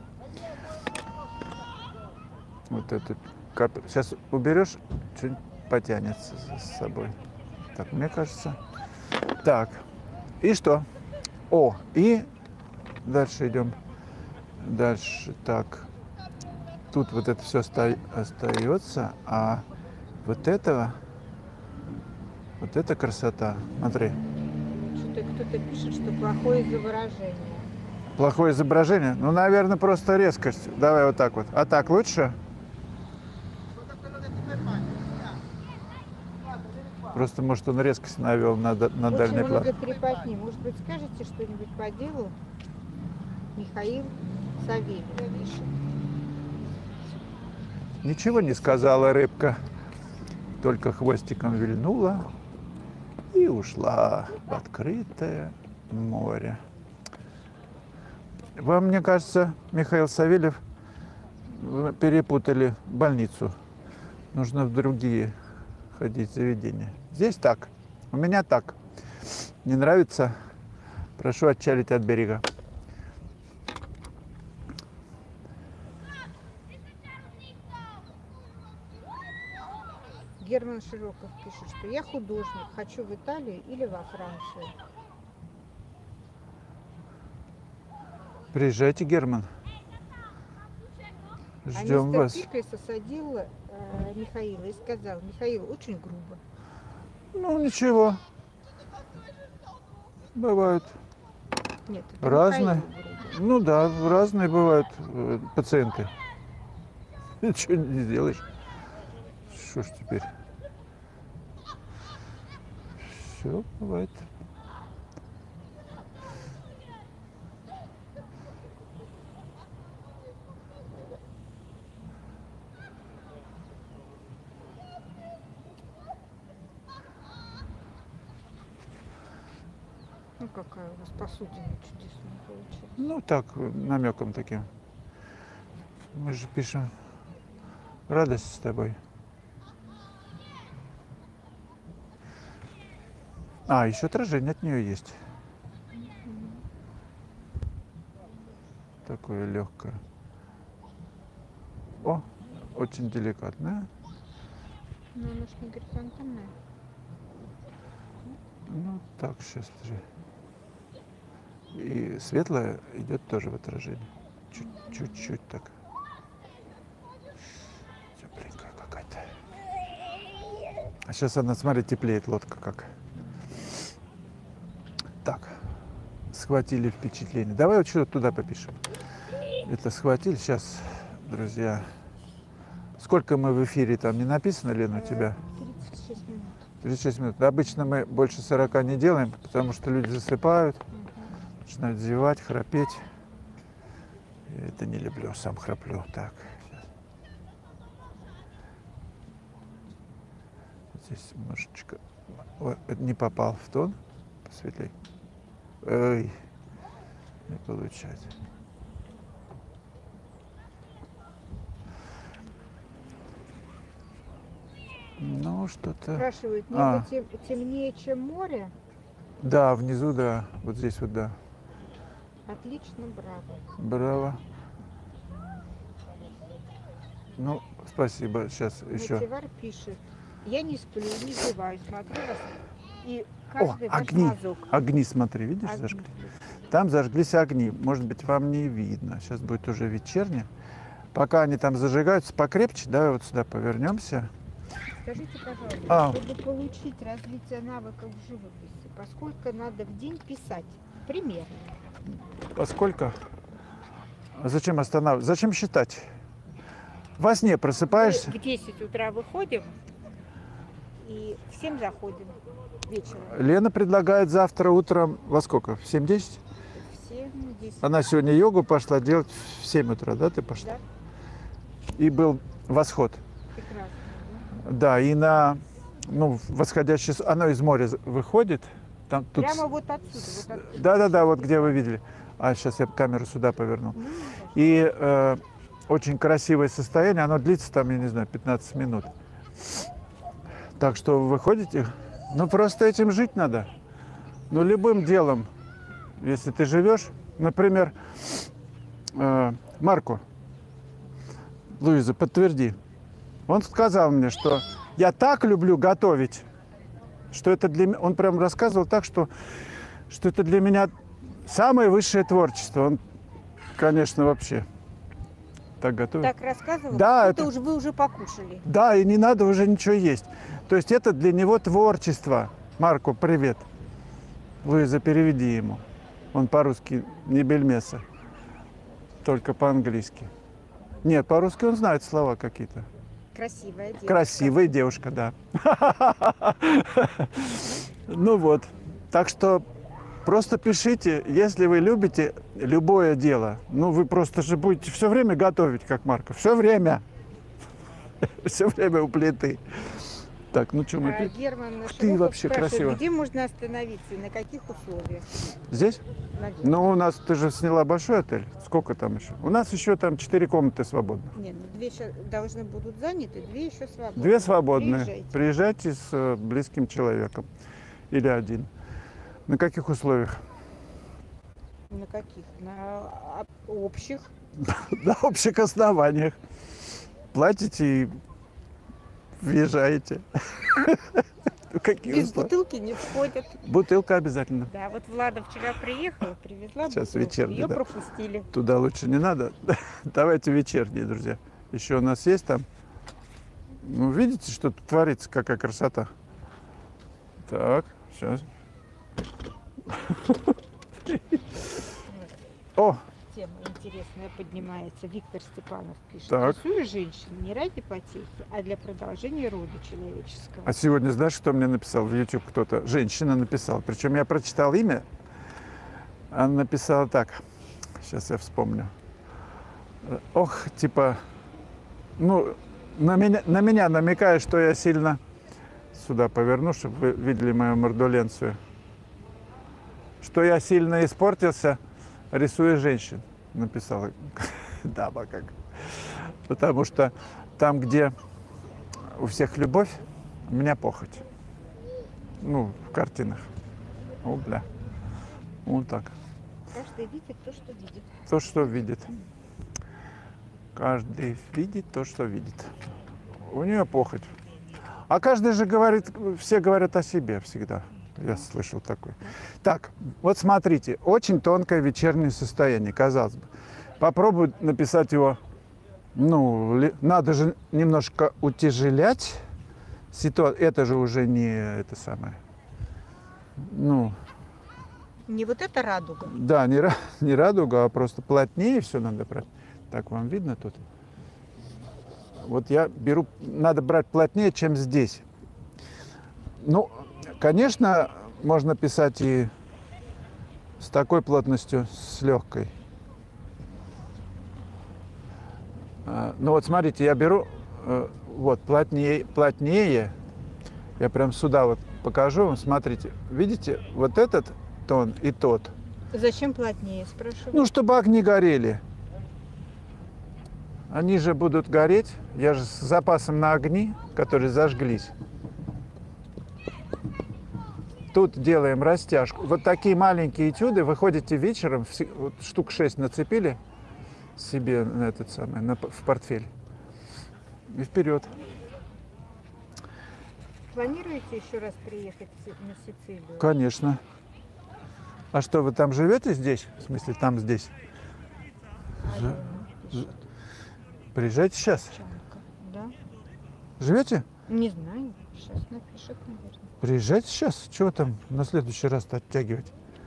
[SPEAKER 1] Вот этот капель. Сейчас уберешь, что-нибудь потянется за собой. Так, мне кажется. Так. И что? О, и дальше идем. Дальше. Так. Тут вот это все остается, а вот этого, вот эта красота. Смотри.
[SPEAKER 2] Что-то кто-то пишет, что плохое изображение.
[SPEAKER 1] Плохое изображение? Ну, наверное, просто резкость. Давай вот так вот. А так лучше? Просто, может, он резкость навел на, на дальний
[SPEAKER 2] Очень
[SPEAKER 1] план.
[SPEAKER 2] много трепотни. Может быть, скажете что-нибудь по делу? Михаил Савельев пишет.
[SPEAKER 1] Ничего не сказала рыбка, только хвостиком вильнула и ушла в открытое море. Вам, мне кажется, Михаил Савельев, вы перепутали больницу. Нужно в другие ходить заведения. Здесь так, у меня так. Не нравится? Прошу отчалить от берега.
[SPEAKER 2] Герман Широков пишет, что я художник, хочу в Италию или во Францию.
[SPEAKER 1] Приезжайте, Герман. Ждем
[SPEAKER 2] а мистер
[SPEAKER 1] вас.
[SPEAKER 2] Пиклис осадил э, Михаила и сказал: Михаил, очень грубо.
[SPEAKER 1] Ну, ничего. Бывают
[SPEAKER 2] Нет, это
[SPEAKER 1] разные.
[SPEAKER 2] Михаил грубо.
[SPEAKER 1] Ну да, разные бывают э, пациенты. Ничего не сделаешь. Что ж теперь? Все, бывает.
[SPEAKER 2] Ну какая у вас посудина чудесная получилась.
[SPEAKER 1] Ну так, намеком таким. Мы же пишем радость с тобой. А, еще отражение от нее есть. Такое легкое. О, очень деликатное.
[SPEAKER 2] Но она ж не горизонтальная.
[SPEAKER 1] Ну так, сейчас же. И светлое идет тоже в отражении. Чуть-чуть так. Тепленькая какая-то. А сейчас она, смотри, теплеет лодка как. Так, схватили впечатление. Давай вот что-то туда попишем. Это схватили. Сейчас, друзья. Сколько мы в эфире, там не написано, Лена, у тебя?
[SPEAKER 2] тридцать шесть минут.
[SPEAKER 1] тридцать шесть минут. Обычно мы больше сорока не делаем, потому что люди засыпают, начинают зевать, храпеть. Я это не люблю, сам храплю. Так. Здесь немножечко. Ой, не попал в тон. Посветлей. Ой, не получается. Ну, что-то...
[SPEAKER 2] Спрашивают, небо
[SPEAKER 1] А.
[SPEAKER 2] тем- темнее, чем море?
[SPEAKER 1] Да, внизу, да. Вот здесь вот, да.
[SPEAKER 2] Отлично, браво.
[SPEAKER 1] Браво. Ну, спасибо. Сейчас еще.
[SPEAKER 2] Мотивар пишет, я не сплю, не зеваю, смотрю вас, и
[SPEAKER 1] О,
[SPEAKER 2] каждый ваш
[SPEAKER 1] огни.
[SPEAKER 2] мазок.
[SPEAKER 1] Огни, смотри, видишь,
[SPEAKER 2] Огни.
[SPEAKER 1] зажгли. Там зажглись огни. Может быть, вам не видно. Сейчас будет уже вечернее. Пока они там зажигаются покрепче, давай вот сюда повернемся.
[SPEAKER 2] Скажите, пожалуйста,
[SPEAKER 1] А.
[SPEAKER 2] чтобы получить развитие навыков в живописи, поскольку надо в день писать? Примерно.
[SPEAKER 1] Поскольку... А зачем останавливаться? Зачем считать? Во сне просыпаешься.
[SPEAKER 2] Мы в десять утра выходим и в семь заходим вечером.
[SPEAKER 1] Лена предлагает завтра утром во сколько? В семь-десять?
[SPEAKER 2] В семь, десять.
[SPEAKER 1] Она сегодня йогу пошла делать в семь утра, да, ты пошла?
[SPEAKER 2] Да,
[SPEAKER 1] И был восход.
[SPEAKER 2] прекрасно.
[SPEAKER 1] Да, и на ну, восходящее... с- Оно из моря з- выходит. Там,
[SPEAKER 2] Да?
[SPEAKER 1] тут...
[SPEAKER 2] Прямо вот отсюда. Вот отсюда.
[SPEAKER 1] Да-да-да, вот где вы видели. А, сейчас я камеру сюда поверну.
[SPEAKER 2] Ну,
[SPEAKER 1] И э, очень красивое состояние. Оно длится там, я не знаю, пятнадцать минут. Так что вы выходите... Ну, просто этим жить надо. Ну, любым делом, если ты живешь... Например, э, Марко, Луиза, подтверди. Он сказал мне, что я так люблю готовить, что это для меня... Он прям рассказывал так, что, что это для меня самое высшее творчество. Он, конечно, вообще так готовит.
[SPEAKER 2] Так рассказывал?
[SPEAKER 1] Да,
[SPEAKER 2] это
[SPEAKER 1] это-
[SPEAKER 2] уже вы уже покушали.
[SPEAKER 1] Да, и не надо уже ничего есть. То есть это для него творчество. Марко, привет. Луиза, переведи ему. Он по-русски не бельмеса, только по-английски. Нет, по-русски он знает слова какие-то.
[SPEAKER 2] Красивая девушка.
[SPEAKER 1] Красивая девушка, да. Ну вот. Так что просто пишите, если вы любите любое дело. Ну, вы просто же будете все время готовить, как Марко. Все время. Все время у плиты. Так, ну что, мы
[SPEAKER 2] А,
[SPEAKER 1] пи-
[SPEAKER 2] Герман
[SPEAKER 1] ты
[SPEAKER 2] Широков
[SPEAKER 1] вообще
[SPEAKER 2] спрашивает,
[SPEAKER 1] красиво.
[SPEAKER 2] где можно остановиться и на каких условиях?
[SPEAKER 1] здесь?
[SPEAKER 2] Наверное.
[SPEAKER 1] Ну, у нас, ты же сняла большой отель. Сколько там еще? У нас еще там четыре комнаты свободных.
[SPEAKER 2] Нет, ну две еще должны будут заняты, две еще свободны.
[SPEAKER 1] Две свободные.
[SPEAKER 2] Приезжайте.
[SPEAKER 1] Приезжайте с э, близким человеком. Или один. На каких условиях?
[SPEAKER 2] На каких? На а, общих.
[SPEAKER 1] На общих основаниях. Платите и въезжаете. Ну, какие
[SPEAKER 2] Без
[SPEAKER 1] условия?
[SPEAKER 2] бутылки не входят.
[SPEAKER 1] Бутылка обязательно.
[SPEAKER 2] Да, вот Влада вчера приехала, привезла
[SPEAKER 1] Сейчас
[SPEAKER 2] бутылку,
[SPEAKER 1] вечерний,
[SPEAKER 2] ее
[SPEAKER 1] да.
[SPEAKER 2] пропустили.
[SPEAKER 1] Туда лучше не надо. Давайте вечерние, друзья. Еще у нас есть там. Ну, видите, что тут творится, какая красота. Так, сейчас. О,
[SPEAKER 2] Тема интересное поднимается. Виктор Степанов пишет.
[SPEAKER 1] Так.
[SPEAKER 2] Рисую женщин не ради потехи, а для продолжения рода человеческого.
[SPEAKER 1] А сегодня знаешь, что мне написал в YouTube кто-то? Женщина написала. Причем я прочитал имя. Она написала так. Сейчас я вспомню. Ох, типа, ну, на меня, на меня намекает, что я сильно... Сюда поверну, чтобы вы видели мою мордуленцию. Что я сильно испортился, рисуя женщин. Написала дама как. Потому что там, где у всех любовь, у меня похоть. Ну, в картинах. О, бля. Вот так.
[SPEAKER 2] Каждый видит то, что видит.
[SPEAKER 1] То, что видит. Каждый видит то, что видит. У нее похоть. А каждый же говорит, все говорят о себе всегда. Я слышал такой. Так, вот смотрите, очень тонкое вечернее состояние, казалось бы. Попробую написать его, ну, ли, надо же немножко утяжелять ситуацию. Это же уже не это самое, ну...
[SPEAKER 2] Не вот это радуга.
[SPEAKER 1] Да, не, не радуга, а просто плотнее все надо брать. Так, вам видно тут? Вот я беру, надо брать плотнее, чем здесь. Ну, конечно, можно писать и с такой плотностью, с легкой. Ну вот смотрите, я беру вот плотнее, плотнее. Я прям сюда вот покажу вам. Смотрите, видите, вот этот тон и тот.
[SPEAKER 2] Зачем плотнее, спрашиваю?
[SPEAKER 1] Ну, чтобы огни горели. Они же будут гореть. Я же с запасом на огни, которые зажглись. Тут делаем растяжку. Вот такие маленькие этюды. Вы ходите вечером, вот штук шесть нацепили себе на этот самый, на, в портфель. И вперед.
[SPEAKER 2] Планируете еще раз приехать на Сицилию?
[SPEAKER 1] Конечно. А что, вы там живете здесь? В смысле, там здесь? Ж... Ж... Приезжайте сейчас.
[SPEAKER 2] Да?
[SPEAKER 1] Живете?
[SPEAKER 2] Не знаю. Сейчас напишет, наверное.
[SPEAKER 1] Приезжайте сейчас. Чего там на следующий раз-то оттягивать?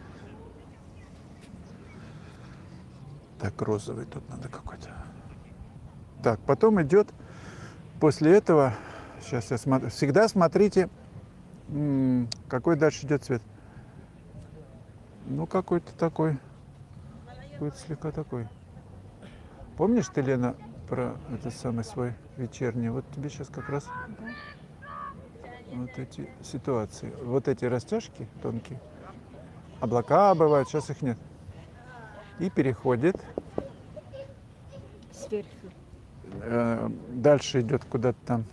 [SPEAKER 1] Так, розовый тут надо какой-то. Так, потом идет, после этого, сейчас я смотрю, всегда смотрите, какой дальше идет цвет. Ну, какой-то такой, какой-то слегка такой. Помнишь ты, Лена, про этот самый свой вечерний? Вот тебе сейчас как раз вот эти ситуации, вот эти растяжки тонкие, облака бывают, сейчас их нет. И переходит.
[SPEAKER 2] Сверху.
[SPEAKER 1] Э, дальше идет куда-то там.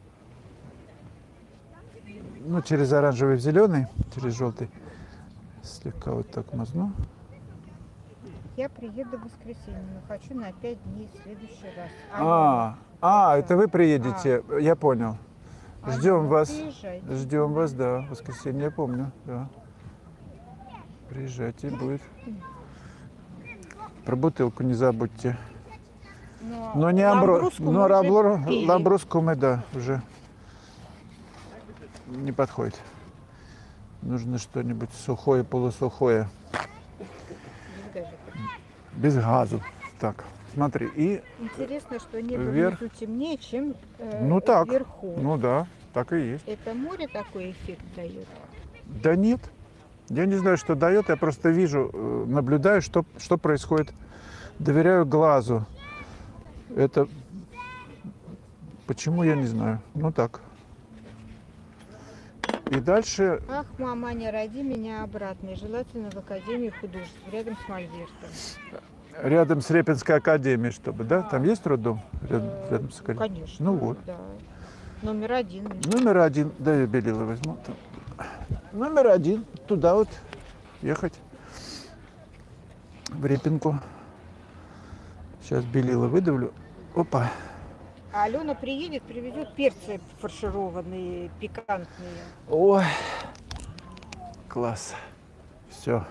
[SPEAKER 1] Ну, через оранжевый в зеленый, через желтый. Слегка вот так мазну.
[SPEAKER 2] Я приеду в воскресенье, но хочу на пять дней в следующий раз.
[SPEAKER 1] А, а, это вы приедете, а. Я понял. Ждем
[SPEAKER 2] Алена,
[SPEAKER 1] вас.
[SPEAKER 2] приезжайте.
[SPEAKER 1] Ждем вас, да. В воскресенье, я помню, да. Приезжайте, будет. Про бутылку не забудьте.
[SPEAKER 2] Но,
[SPEAKER 1] но не амброс, но рамбру,
[SPEAKER 2] пили.
[SPEAKER 1] ламбруску мы, да, уже не подходит. Нужно что-нибудь сухое, полусухое.
[SPEAKER 2] Без газа.
[SPEAKER 1] Без газу. Так, смотри, и
[SPEAKER 2] интересно, что небо
[SPEAKER 1] вверх.
[SPEAKER 2] внизу темнее, чем э,
[SPEAKER 1] Ну так,
[SPEAKER 2] вверху.
[SPEAKER 1] ну да, так и есть.
[SPEAKER 2] Это море такой эффект дает?
[SPEAKER 1] Да нет, я не знаю, что дает, я просто вижу, э, наблюдаю, что, что происходит. Доверяю глазу. Это почему, я не знаю. Ну так. И дальше...
[SPEAKER 2] Ах, мама, не роди меня обратно. И желательно в Академии художеств, рядом с Мольбертом.
[SPEAKER 1] Рядом с Репинской академией, чтобы, да? Там есть роддом рядом,
[SPEAKER 2] Э,
[SPEAKER 1] рядом с академией?
[SPEAKER 2] Конечно.
[SPEAKER 1] Ну вот.
[SPEAKER 2] Да. Номер один.
[SPEAKER 1] Номер один. Да, я белила возьму. Там. Номер один. Туда вот ехать. В Репинку. Сейчас белила выдавлю. Опа.
[SPEAKER 2] А Алена приедет, привезет перцы фаршированные, пикантные.
[SPEAKER 1] Ой. Класс. Все.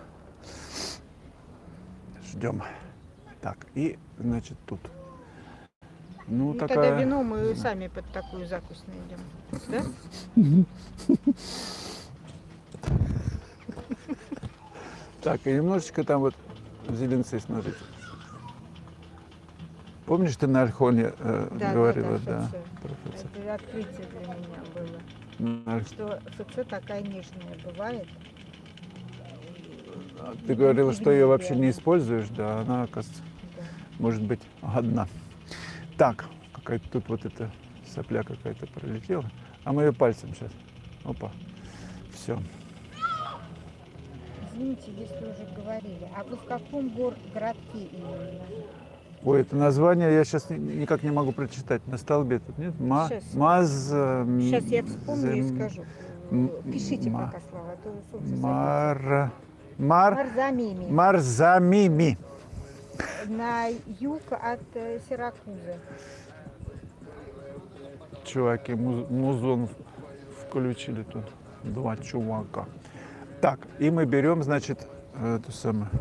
[SPEAKER 1] Ждем. Так, и, значит, тут. Ну,
[SPEAKER 2] Ну,
[SPEAKER 1] такая...
[SPEAKER 2] тогда вино мы сами под такую закусь найдем. Да?
[SPEAKER 1] Так, и немножечко там вот зеленцы, смотрите. Помнишь, ты на Альхоне э,
[SPEAKER 2] Да,
[SPEAKER 1] говорила?
[SPEAKER 2] да, да,
[SPEAKER 1] Да,
[SPEAKER 2] ФЦ.
[SPEAKER 1] про ФЦ.
[SPEAKER 2] Это открытие для меня было.
[SPEAKER 1] На-
[SPEAKER 2] Что ФЦ такая нежная бывает.
[SPEAKER 1] А
[SPEAKER 2] И-
[SPEAKER 1] Ты говорила,
[SPEAKER 2] и
[SPEAKER 1] что ее
[SPEAKER 2] гнили
[SPEAKER 1] вообще не
[SPEAKER 2] они.
[SPEAKER 1] используешь, да, она, оказывается,
[SPEAKER 2] Да.
[SPEAKER 1] может быть одна. Так, какая-то тут вот эта сопля какая-то пролетела. А мы ее пальцем сейчас. Опа. Все.
[SPEAKER 2] Извините, если уже говорили. А вы в каком гор- городке именно?
[SPEAKER 1] Ой, это название я сейчас никак не могу прочитать. На столбе тут нет? Ма,
[SPEAKER 2] Щас.
[SPEAKER 1] маз...
[SPEAKER 2] Сейчас я вспомню и
[SPEAKER 1] зем-
[SPEAKER 2] скажу.
[SPEAKER 1] м-
[SPEAKER 2] Пишите
[SPEAKER 1] ма-
[SPEAKER 2] пока слова, а то солнце садится.
[SPEAKER 1] Мар... Мар...
[SPEAKER 2] Марзамими.
[SPEAKER 1] Марзамими.
[SPEAKER 2] На юг от э, Сиракузы.
[SPEAKER 1] Чуваки, муз- музон включили тут. Два чувака. Так, и мы берем, значит, это самое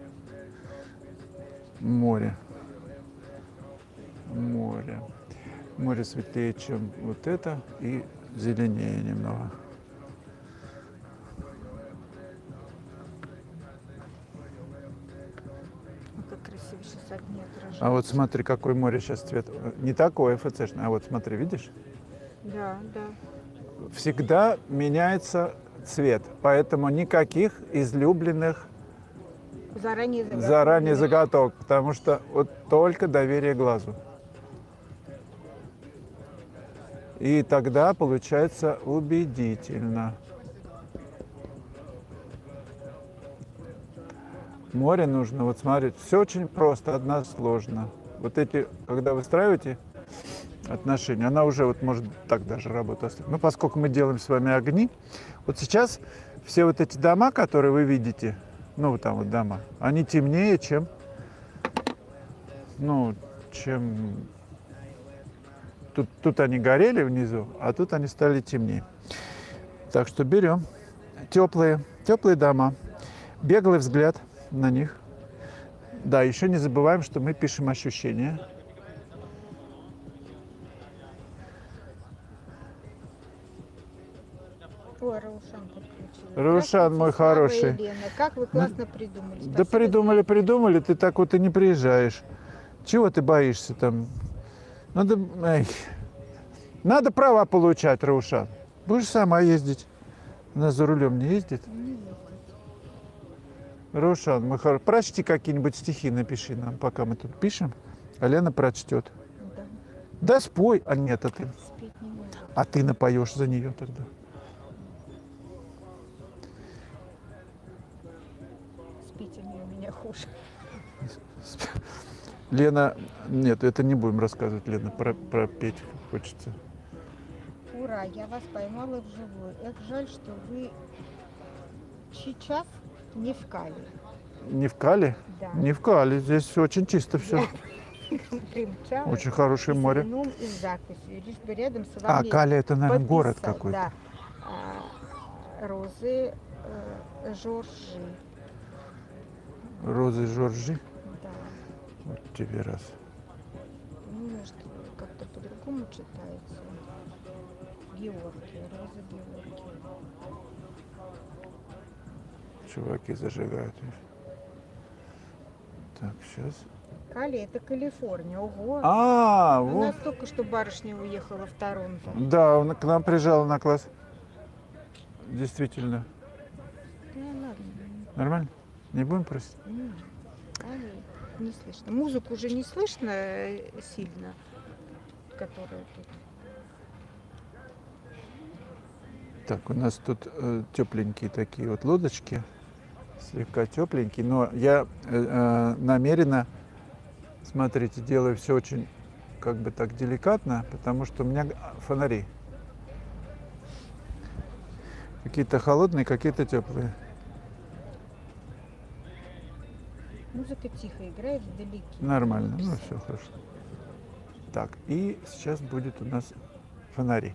[SPEAKER 1] море. Море. Море светлее, чем вот это, и зеленее немного.
[SPEAKER 2] Ну, как красиво сейчас огни отражаются.
[SPEAKER 1] А вот смотри, какой море сейчас цвет. Не такой ФЦшный, а вот смотри, видишь?
[SPEAKER 2] Да, да.
[SPEAKER 1] Всегда меняется цвет, поэтому никаких излюбленных
[SPEAKER 2] Заранее заготовленных.
[SPEAKER 1] заранее заготовок, потому что вот только доверие глазу. И тогда получается убедительно. Море нужно, вот смотрите, все очень просто, односложно. Вот эти, когда выстраиваете отношения, она уже вот может так даже работать. Ну, поскольку мы делаем с вами огни, вот сейчас все вот эти дома, которые вы видите, ну, вот там вот дома, они темнее, чем, ну, чем, тут, тут они горели внизу, а тут они стали темнее. Так что берем теплые, теплые дома, беглый взгляд на них. Да, еще не забываем, что мы пишем ощущения.
[SPEAKER 2] Ой, Раушан подключила.
[SPEAKER 1] Раушан, мой
[SPEAKER 2] Здравствуйте, Слава и
[SPEAKER 1] хороший.
[SPEAKER 2] Елена. Как вы классно придумали.
[SPEAKER 1] Да
[SPEAKER 2] Спасибо
[SPEAKER 1] придумали,
[SPEAKER 2] за-
[SPEAKER 1] придумали, ты так вот и не приезжаешь. Чего ты боишься там? Надо, эй, надо права получать, Раушан. Будешь сама ездить. Она за рулем не ездит.
[SPEAKER 2] Не ездит.
[SPEAKER 1] Раушан, мы хор... прочти какие-нибудь стихи, напиши нам, пока мы тут пишем. А Лена прочтет.
[SPEAKER 2] Да,
[SPEAKER 1] Да спой. А нет, а ты,
[SPEAKER 2] спеть не может.
[SPEAKER 1] а ты напоешь за нее тогда.
[SPEAKER 2] С петями у меня хуже.
[SPEAKER 1] Лена, нет, это не будем рассказывать, Лена, про, про петь хочется.
[SPEAKER 2] Ура, я вас поймала вживую. Эх, жаль, что вы сейчас не в Кали.
[SPEAKER 1] Не в Кали?
[SPEAKER 2] Да.
[SPEAKER 1] Не в Кали, здесь очень чисто все.
[SPEAKER 2] Примчалась.
[SPEAKER 1] Очень хорошее
[SPEAKER 2] И с
[SPEAKER 1] море.
[SPEAKER 2] вином, и с записью. Лишь бы рядом с
[SPEAKER 1] А,
[SPEAKER 2] вами
[SPEAKER 1] Кали это, наверное, город
[SPEAKER 2] подписал,
[SPEAKER 1] какой-то.
[SPEAKER 2] Да. А, Розы э, Жоржи.
[SPEAKER 1] Розы Жоржи.
[SPEAKER 2] Да.
[SPEAKER 1] Вот тебе раз.
[SPEAKER 2] Ну, может, как-то по-другому читается. Георгий, Роза Георгий.
[SPEAKER 1] Чуваки зажигают. Так, сейчас.
[SPEAKER 2] Кали это Калифорния. Ого.
[SPEAKER 1] А,
[SPEAKER 2] У
[SPEAKER 1] вот.
[SPEAKER 2] нас только что барышня уехала в Торонто.
[SPEAKER 1] Да, он к нам приезжал на класс. Действительно.
[SPEAKER 2] Да ладно.
[SPEAKER 1] Нормально? Не будем просить?
[SPEAKER 2] М, Кали не слышно. Музыку уже не слышно э, сильно, которая тут.
[SPEAKER 1] Так, у нас тут э, тепленькие такие вот лодочки. Слегка тепленькие. Но я э, э, намеренно, смотрите, делаю все очень как бы так деликатно, потому что у меня фонари. Какие-то холодные, какие-то теплые.
[SPEAKER 2] Музыка тихо играет вдалеке.
[SPEAKER 1] Нормально, ну все хорошо. Так, и сейчас будет у нас фонари.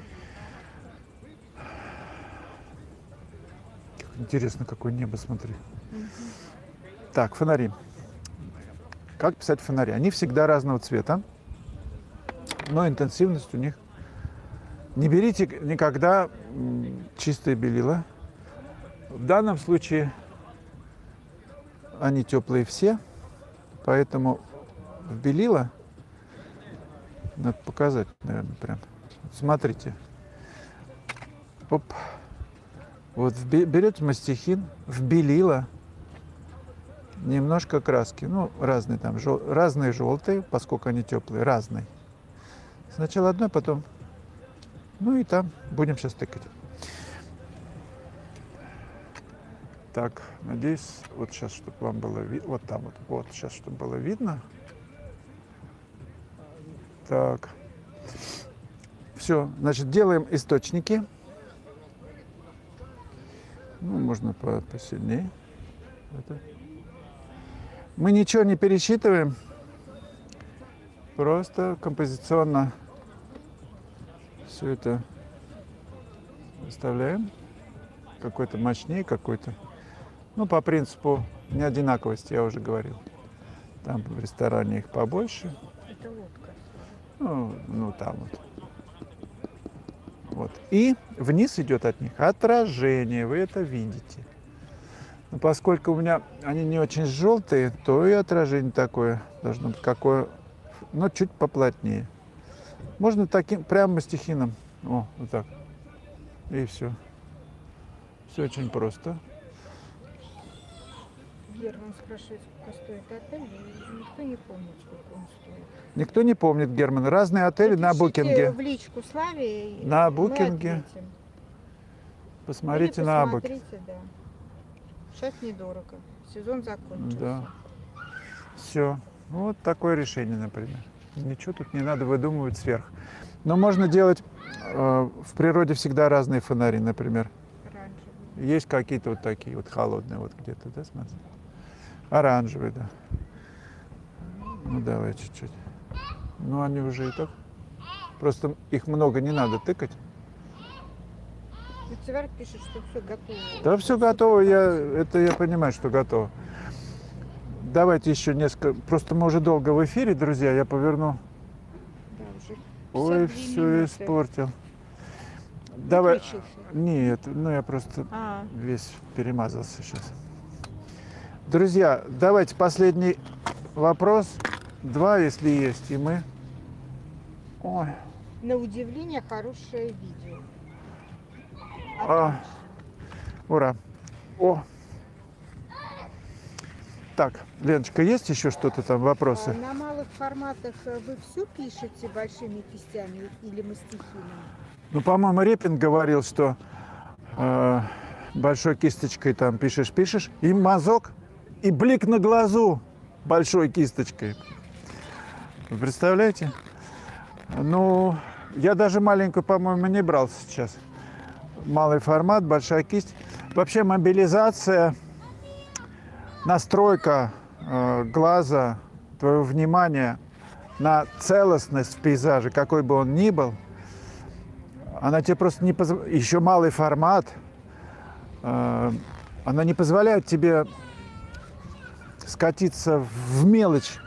[SPEAKER 1] Интересно, какое небо, смотри.
[SPEAKER 2] Мгм.
[SPEAKER 1] Так, фонари. Как писать фонари? Они всегда разного цвета, но интенсивность у них. Не берите никогда м, чистое белило. В данном случае они теплые все, поэтому в белило Надо показать, наверное, прям. Смотрите. Оп. Вот берете мастихин, в белила, немножко краски. Ну, разные там, жел... разные желтые, поскольку они теплые, разные. Сначала одной, потом... Ну и там будем сейчас тыкать. Так, надеюсь, вот сейчас, чтобы вам было видно. Вот там вот, вот сейчас, чтобы было видно. Так. Все, значит, делаем источники. Ну, можно по посильнее. Это. Мы ничего не пересчитываем. Просто композиционно все это выставляем. Какой-то мощнее, какой-то. Ну, по принципу неодинаковости, я уже говорил. Там в ресторане их побольше.
[SPEAKER 2] Это лодка.
[SPEAKER 1] Ну, ну там вот. Вот. И вниз идет от них отражение, вы это видите. Но поскольку у меня они не очень желтые, то и отражение такое должно быть, какое, но чуть поплотнее. Можно таким, прям мастихином. О, вот так. И все. Все очень просто.
[SPEAKER 2] Герман спрашивает, сколько стоит отель, и никто не помнит, сколько он стоит.
[SPEAKER 1] Никто не помнит, Герман. Разные отели на букинге.
[SPEAKER 2] В личку Славе.
[SPEAKER 1] На букинге. Посмотрите
[SPEAKER 2] Или
[SPEAKER 1] на
[SPEAKER 2] посмотрите, да. Сейчас недорого. Сезон закончился.
[SPEAKER 1] Да. Все. Вот такое решение, например. Ничего тут не надо выдумывать сверх. Но можно делать э, в природе всегда разные фонари, например.
[SPEAKER 2] Оранжевый.
[SPEAKER 1] Есть какие-то вот такие вот холодные, вот где-то, да, смотри. Оранжевые, да. Ну давай чуть-чуть. Ну они уже и так. Просто их много не надо тыкать.
[SPEAKER 2] Цварь пишет, что все готово.
[SPEAKER 1] Да, все готово, я, это я понимаю, что готово. Давайте еще несколько. Просто мы уже долго в эфире, друзья. Я поверну.
[SPEAKER 2] Да, уже
[SPEAKER 1] Ой, все испортил. Давай. Нет, ну я просто
[SPEAKER 2] а.
[SPEAKER 1] весь перемазался сейчас. Друзья, давайте последний вопрос. Два, если есть, и мы. Ой.
[SPEAKER 2] На удивление хорошее видео.
[SPEAKER 1] А, ура. О. Так, Леночка, есть еще что-то там, вопросы?
[SPEAKER 2] На малых форматах вы все пишете большими кистями или мастихином?
[SPEAKER 1] Ну, по-моему, Репин говорил, что э, большой кисточкой там пишешь-пишешь, и мазок, и блик на глазу большой кисточкой. Вы представляете? Ну, я даже маленькую, по-моему, не брал сейчас. Малый формат, большая кисть. Вообще мобилизация, настройка э, глаза, твоего внимания на целостность в пейзаже, какой бы он ни был, она тебе просто не позволяет. Еще малый формат, э, она не позволяет тебе скатиться в мелочь,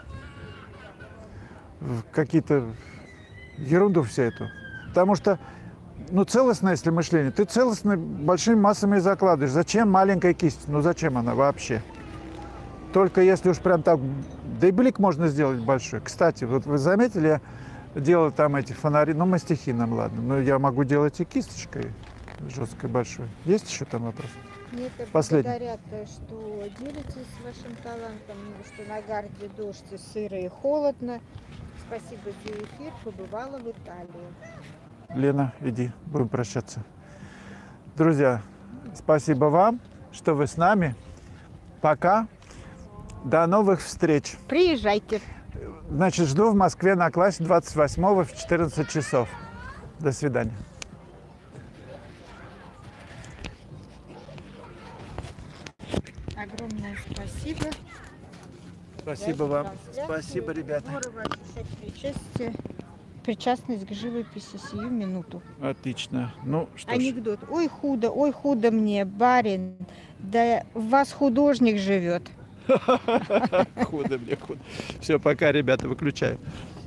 [SPEAKER 1] в какие-то ерунду всю эту. Потому что ну, целостное, если мышление, ты целостно большими массами закладываешь. Зачем маленькая кисть? Ну, зачем она вообще? Только если уж прям так... Да и блик можно сделать большой. Кстати, вот вы заметили, я делал там эти фонари, ну, мастихином, ладно. Но я могу делать и кисточкой жесткой большой. Есть еще там вопрос?
[SPEAKER 2] Нет,
[SPEAKER 1] Последний.
[SPEAKER 2] Благодарят, что делитесь вашим талантом, что на Гарде дождь, сыро и холодно. Спасибо за эфир, побывала в Италии.
[SPEAKER 1] Лена, иди, будем прощаться. Друзья, спасибо вам, что вы с нами. Пока. До новых встреч.
[SPEAKER 2] Приезжайте.
[SPEAKER 1] Значит, жду в Москве на классе двадцать восьмого в четырнадцать часов. До свидания.
[SPEAKER 2] Огромное спасибо.
[SPEAKER 1] Спасибо вам. Спасибо, ребята.
[SPEAKER 2] Здорово ощущать причастие, причастность к живописи сию минуту.
[SPEAKER 1] Отлично. Ну, что ж.
[SPEAKER 2] Анекдот. Ой, худо, ой, худо мне, барин. Да в вас художник живет.
[SPEAKER 1] Худо мне, худо. Все, пока, ребята, выключаю.